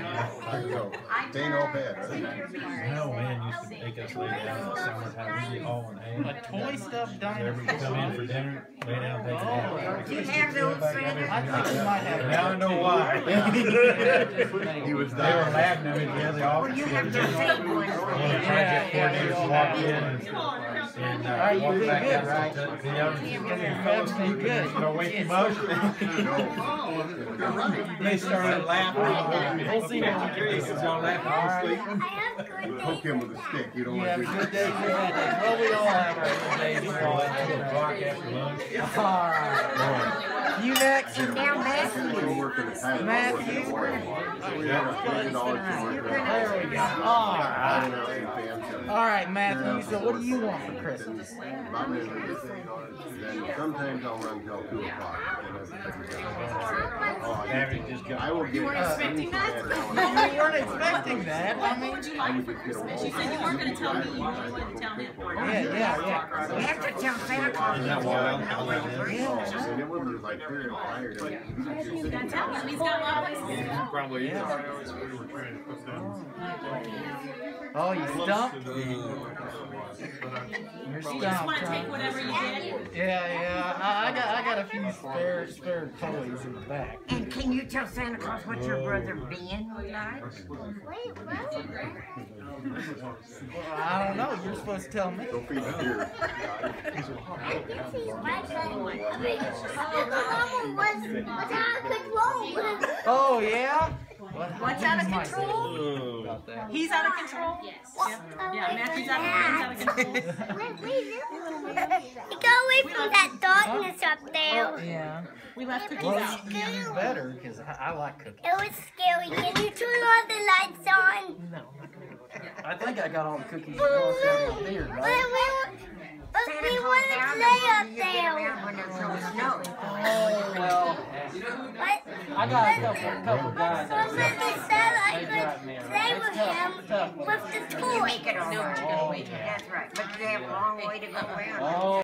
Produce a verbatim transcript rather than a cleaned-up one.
So, they know bad, right? No, man used to make us lay down in the summertime, we'd all in hay. A toy stuffed Everybody dinosaur. come in for dinner, lay down, take a nap. Do you have those, Santa? I think you might have. Now I know why. He was They were laughing at me the other Well, office. you have to take one. One of the project coordinators walked in and, and uh, Alright, you walked did back good, out right? to the other, the fellow speaker, Good. gonna wake him up. They started laughing. We'll see what you do. He's gonna laugh. Poke him with a stick. You don't You want have to a good day, good day. Well, we all have our good days. He's We all all at have two our o'clock good days. after lunch. Alright. You next. Now, Go Matthew, work in the paddock. Matthew. Work in the morning. Yeah, fifty dollars to work. There we go. Alright. Alright, Matthew, so what do you want for Christmas? Then sometimes I'll run till two o'clock. Having just got. I will get. You weren't expecting that? You weren't expecting that. I What mean, would you like for Christmas? You said you weren't going to tell me, you really wanted to tell him. yeah, yeah, yeah. you have to tell Santa Claus. Isn't that wild? And it was like very tired. You got to tell him, he's got a lot of places. Probably is. Oh, you stumped? You're You just stumped. want to take huh? whatever you get. Yeah, yeah. I, I got, I got a few spare, spare toys in the back. And can you tell Santa Claus what your brother Ben would like? Well, I don't know. You're supposed to tell me. Go feed the deer. Oh yeah. What, What's out of might control? say about that? He's out of control? Yes. Yeah, yeah Matthew's out of, Ben's out of control. Go away from that darkness up there. Yeah. We left cookies Well, out. you, you better, because I, I like cookies. It was scary. Can you turn all the lights on? No. I think I got all the cookies you want down my beard, But right? we, but Santa we Claus want to down play there, up you get there. around when there's no snow. Oh, well. But I got a couple, couple guys that somebody said I they drive me could around. play It's with tough, him tough. with the You toy. make it all right. Oh, yeah. That's right. But you have a long way to go around. Oh.